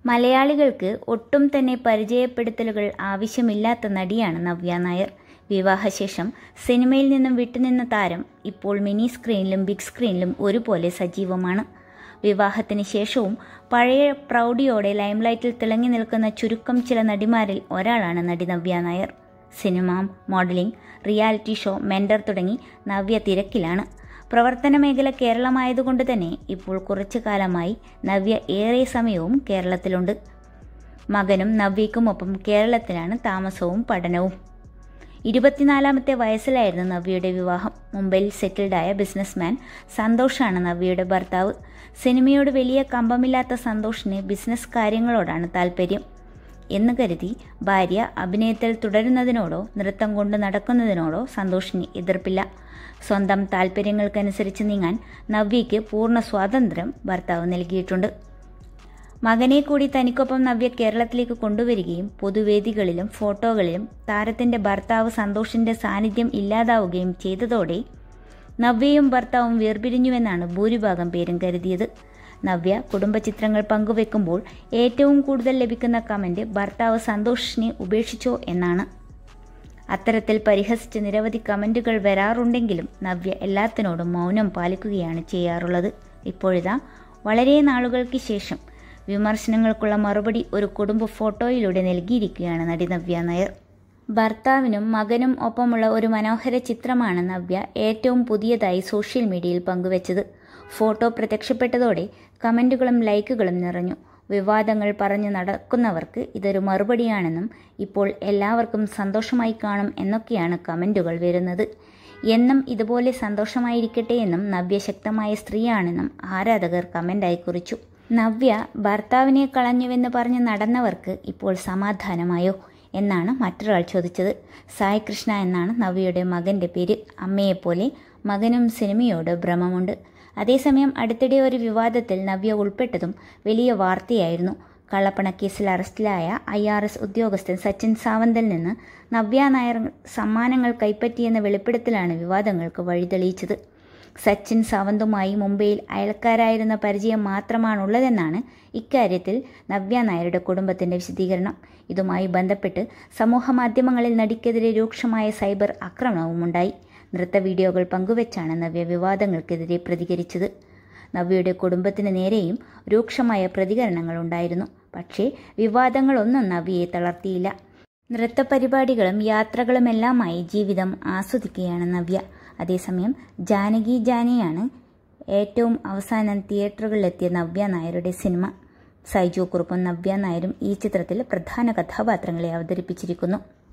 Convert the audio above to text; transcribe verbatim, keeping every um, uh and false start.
മലയാളികൾക്ക് ഒട്ടും തന്നെ പരിചയപ്പെടുത്തലുകൾ ആവശ്യമില്ലാത്ത നടിയാണ് നവ്യ നായർ. വിവാഹശേഷം സിനിമയിൽ നിന്നും വിട്ടുനിന്ന താരം ഇപ്പോൾ മിനി സ്ക്രീനിലും ബിഗ് സ്ക്രീനിലും ഒരുപോലെ സജീവമാണ്. വിവാഹത്തിന് ശേഷവും പഴയ പ്രൗഢിയോടെ ലൈംലൈറ്റിൽ തിളങ്ങി നിൽക്കുന്ന ചുരുക്കം ചില നടിമാരിൽ ഒരാളാണ് നടി Navya Nair. Cinema, modelling, reality show, mentor തുടങ്ങി നവ്യ തിരക്കിലാണ്. പ്രവർത്തന മേഖല കേരളമായതുകൊണ്ട് തന്നെ ഇപ്പോൾ കുറച്ചു കാലമായി നവ്യ ഏറെ സമയവും കേരളത്തിലുണ്ട്. മകനും നവ്യയ്ക്കുമൊപ്പം കേരളത്തിലാണ് താമസവും പഠനവും. ഇരുപത്തിനാലാമത്തെ വയസ്സിലായിരുന്നു നവ്യയുടെ വിവാഹം. മുംബൈയിൽ സെറ്റിൽഡായ ബിസിനസ്മാൻ സന്തോഷാണ് നവ്യയുടെ ഭർത്താവ്. സിനിമയോട് വലിയ കമ്പമില്ലാത്ത സന്തോഷിന് ബിസിനസ് കാര്യങ്ങളോടാണ് താല്പര്യം എന്ന് കരുതി ഭാര്യ അഭിനയത്തിൽ തുടരുന്നതിനോടോ നൃത്തം കൊണ്ട് നടക്കുന്നതിനോടോ സന്തോഷിന് എതിർപ്പില്ല. സ്വന്തം താല്പര്യങ്ങൾക്കനുസരിച്ച് നീങ്ങാൻ നവ്യയ്ക്ക് പൂർണ്ണ സ്വാതന്ത്ര്യം ഭർത്താവ് നൽകിയിട്ടുണ്ട്. മകനെ കൂടി തനിക്കൊപ്പം നവ്യ കേരളത്തിലേക്ക് കൊണ്ടുവരികയും പൊതുവേദികളിലും ഫോട്ടോകളിലും താരത്തിന്റെ ഭർത്താവ് സന്തോഷിന്റെ സാന്നിധ്യം ഇല്ലാതാവുകയും ചെയ്തതോടെ നവ്യയും ഭർത്താവും വേർപിരിഞ്ഞുവെന്നാണ് ഭൂരിഭാഗം പേരും കരുതിയത്. നവ്യ കുടുംബചിത്രങ്ങൾ പങ്കുവെക്കുമ്പോൾ ഏറ്റവും കൂടുതൽ ലഭിക്കുന്ന കമന്റ് ഭർത്താവ് സന്തോഷിനെ ഉപേക്ഷിച്ചോ എന്നാണ്. അത്തരത്തിൽ പരിഹസിച്ച് നിരവധി കമന്റുകൾ വരാറുണ്ടെങ്കിലും നവ്യ എല്ലാത്തിനോടും മൗനം പാലിക്കുകയാണ് ചെയ്യാറുള്ളത്. ഇപ്പോഴിതാ വളരെ നാളുകൾക്ക് ശേഷം വിമർശനങ്ങൾക്കുള്ള മറുപടി ഒരു കുടുംബ ഫോട്ടോയിലൂടെ നൽകിയിരിക്കുകയാണ് നടി നവ്യ നായർ. ഭർത്താവിനും മകനും ഒപ്പമുള്ള ഒരു മനോഹര ചിത്രമാണ് നവ്യ ഏറ്റവും പുതിയതായി സോഷ്യൽ മീഡിയയിൽ പങ്കുവച്ചത്. ഫോട്ടോ പ്രത്യക്ഷപ്പെട്ടതോടെ കമന്റുകളും ലൈക്കുകളും നിറഞ്ഞു. വിവാദങ്ങൾ പറഞ്ഞു നടക്കുന്നവർക്ക് ഇതൊരു മറുപടിയാണെന്നും ഇപ്പോൾ എല്ലാവർക്കും സന്തോഷമായി കാണും എന്നൊക്കെയാണ് കമന്റുകൾ വരുന്നത്. എന്നും ഇതുപോലെ സന്തോഷമായിരിക്കട്ടെ എന്നും നവ്യ ശക്തമായ സ്ത്രീയാണെന്നും ആരാധകർ കമന്റായി കുറിച്ചു. നവ്യ ഭർത്താവിനെ കളഞ്ഞുവെന്ന് പറഞ്ഞ് നടന്നവർക്ക് ഇപ്പോൾ സമാധാനമായോ എന്നാണ് മറ്റൊരാൾ ചോദിച്ചത്. സായി കൃഷ്ണ എന്നാണ് നവ്യയുടെ മകന്റെ പേര്. അമ്മയെപ്പോലെ മകനും സിനിമയോട് ഭ്രമമുണ്ട്. അതേസമയം അടുത്തിടെ ഒരു വിവാദത്തിൽ നവ്യ ഉൾപ്പെട്ടതും വലിയ വാർത്തയായിരുന്നു. കള്ളപ്പണക്കേസിൽ അറസ്റ്റിലായ ഐ ആർ എസ് ഉദ്യോഗസ്ഥൻ സച്ചിൻ സാവന്തിൽ നിന്ന് നവ്യ നായർ സമ്മാനങ്ങൾ കൈപ്പറ്റിയെന്ന വെളിപ്പെടുത്തലാണ് വിവാദങ്ങൾക്ക് വഴിതെളിയിച്ചത്. സച്ചിൻ സാവന്തുമായി മുംബൈയിൽ അയൽക്കാരായിരുന്ന പരിചയം മാത്രമാണുള്ളതെന്നാണ് ഇക്കാര്യത്തിൽ നവ്യ നായരുടെ കുടുംബത്തിന്റെ വിശദീകരണം. ഇതുമായി ബന്ധപ്പെട്ട് സമൂഹമാധ്യമങ്ങളിൽ നടിക്കെതിരെ രൂക്ഷമായ സൈബർ ആക്രമണവുമുണ്ടായി. നൃത്ത വീഡിയോകൾ പങ്കുവച്ചാണ് നവ്യ വിവാദങ്ങൾക്കെതിരെ പ്രതികരിച്ചത്. നവ്യയുടെ കുടുംബത്തിന് നേരെയും രൂക്ഷമായ പ്രതികരണങ്ങൾ ഉണ്ടായിരുന്നു. പക്ഷേ വിവാദങ്ങളൊന്നും നവ്യയെ തളർത്തിയില്ല. നൃത്ത പരിപാടികളും യാത്രകളുമെല്ലാമായി ജീവിതം ആസ്വദിക്കുകയാണ് നവ്യ. അതേസമയം ജാനകി ജാനിയാണ് ഏറ്റവും അവസാനം തിയേറ്ററുകളിലെത്തിയ നവ്യ നായരുടെ സിനിമ. സൈജു കുറുപ്പും നവ്യ നായരും ഈ ചിത്രത്തിൽ പ്രധാന കഥാപാത്രങ്ങളെ അവതരിപ്പിച്ചിരിക്കുന്നു.